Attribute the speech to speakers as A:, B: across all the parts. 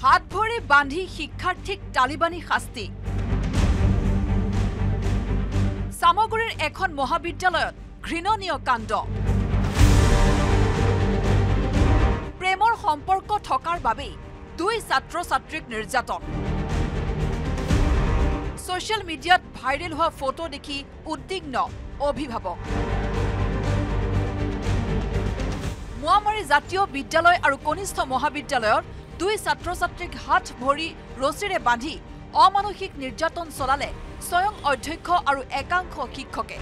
A: হাত ভৰি বান্ধি শিক্ষাৰ্থীক তালিবানী শাস্তি সামগুৰিৰ এখন মহাবিদ্যালয়ত ঘৃণনীয় কাণ্ড প্ৰেমৰ সম্পৰ্ক থকাৰ বাবে দুই ছাত্ৰ ছাত্ৰীক নিৰ্যাতন সোশ্যাল মিডিয়াত ভাইৰেল হোৱা ফটো দেখি উদ্বিগ্ন অভিভাৱক মোৱামাৰী জাতীয় বিদ্যালয় আৰু কনিষ্ঠ মহাবিদ্যালয়ৰ দুই ছাত্ৰ ছাত্ৰীক হাত ভৰি ৰছীৰে বান্ধি অমানসিক নিৰ্যাতন চলালে স্বয়ং অধ্যক্ষ আৰু একাংশ শিক্ষকে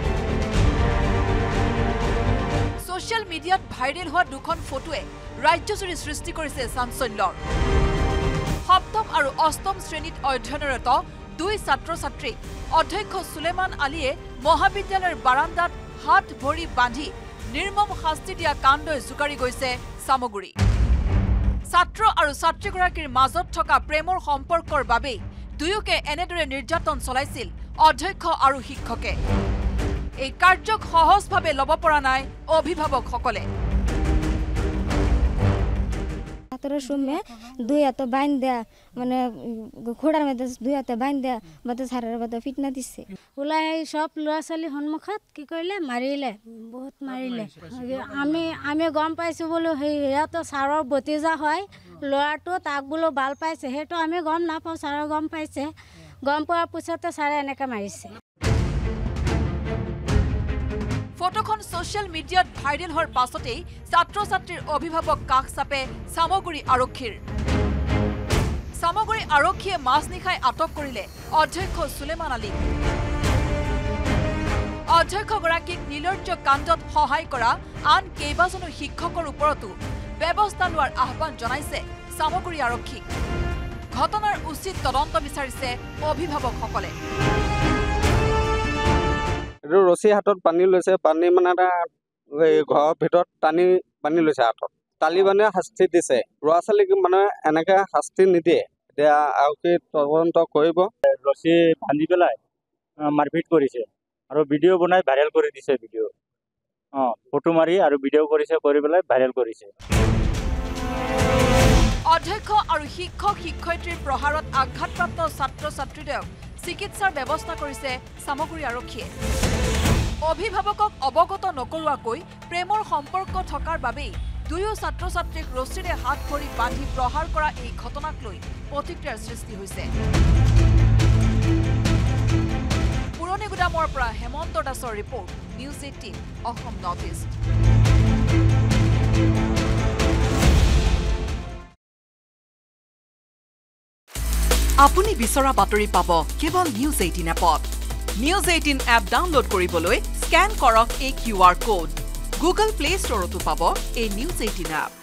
A: সোশ্যাল মিডিয়াত ভাইৰেল হোৱা দুখন ফটোৱে ৰাজ্যজুৰি সৃষ্টি কৰিছে চাঞ্চল্যৰ সপ্তম আৰু অষ্টম শ্ৰেণীত অধ্যয়নৰত দুই ছাত্ৰ ছাত্ৰীক অধ্যক্ষ সুলেমান আলীয়ে মহাবিদ্যালয়ৰ বাৰান্দাত হাত ভৰি বান্ধি নিৰ্মম শাস্তি দিয়া কাণ্ডই জোকাৰি গৈছে সামগুৰি ছাত্ৰ আৰু ছাত্ৰীগৰাকীৰ মাজত থকা প্ৰেমৰ সম্পৰ্কৰ বাবে দুয়োকে এনেদৰে নিৰ্যাতন চলাইছিল অধ্যক্ষ আৰু শিক্ষকে এই কাৰ্যক সহজভাৱে ল'ব পৰা নাই অভিভাৱকসকলে
B: में दुई हाथ बांध दिया माने घोड़ार में दुई हाथ बांध दिया बता सारा बता फिटना दिसे
C: ওলাই সব ল'ৰা ছোৱালী সন্মুখত কি কৰিলে মাৰিলে বহুত মাৰিলে আমি গম পাইছো বলো হেয়াতো সাৰৰ ভতিজা হয় ল'ৰাটো তাক বলো ভাল পাইছে হেটো আমি গম নাপাও সাৰৰ গম পাইছে গম পোৱাৰ পিছতে সাৰে এনেকা মাৰিছে
A: ফটোখন সোশ্যাল মিডিয়াত ভাইৰেল হোৱাৰ পাছতেই ছাত্ৰ ছাত্ৰীৰ অভিভাৱক কাষ চাপে সামগুৰি আৰক্ষীৰ সামগুৰি আৰক্ষীয়ে মাজনিশাই আটক কৰিলে অধ্যক্ষ সুলেমান আলীক অধ্যক্ষগৰাকীক নিৰ্লজ্জ কাণ্ডত সহায় কৰা আন কেইবাজনো শিক্ষকৰ ওপৰতো ব্যৱস্থা লোৱাৰ আহ্বান জনাইছে সামগুৰি আৰক্ষী ঘটনাৰ উচিত তদন্ত বিচাৰিছে অভিভাৱকসকলে
D: ৰছী হাতত পানী লৈছে পানী মানে ঘৰৰ ভিতৰত টানি পানী লৈছে হাতত তালিবানে শাস্তি দিছে ল'ৰা ছোৱালীক মানে এনেকে শাস্তি নিদিয়ে এতিয়া আৰক্ষী তদন্ত কৰিব
E: ৰছী বান্ধি পেলাই মাৰপিট কৰিছে আৰু ভিডিঅ' বনাই ভাইৰেল কৰি দিছে ভিডিঅ' ফটো মাৰি আৰু ভিডিঅ' কৰিছে কৰি পেলাই ভাইৰেল কৰিছে
A: অধ্যক্ষ আৰু শিক্ষক শিক্ষয়িত্ৰীৰ প্ৰহাৰত আঘাতপ্ৰাপ্ত ছাত্ৰ ছাত্ৰীদ্বয়ক চিকিৎসাৰ ব্যৱস্থা কৰিছে সামগুৰি আৰক্ষীয়ে অভিভাৱকক অৱগত নকৰোৱাকৈ প্ৰেমৰ সম্পৰ্ক থকাৰ বাবেই দুয়ো ছাত্ৰ ছাত্ৰীক ৰছীৰে হাত ভৰি বান্ধি প্ৰহাৰ কৰা এই ঘটনাক লৈ প্ৰতিক্ৰিয়াৰ সৃষ্টি হৈছে পুৰণি গুদামৰ পৰা হেমন্ত দাসৰ report news 18 Assam north east আপুনি বিচৰা বাতৰি পাব কেৱল নিউজ 18 এপত নিউজ 18 এপ ডাউনলোড কৰিবলৈ স্ক্যান কৰক এই QR কোড গুগল প্লে ষ্টৰতো পাব এই নিউজ 18 এপ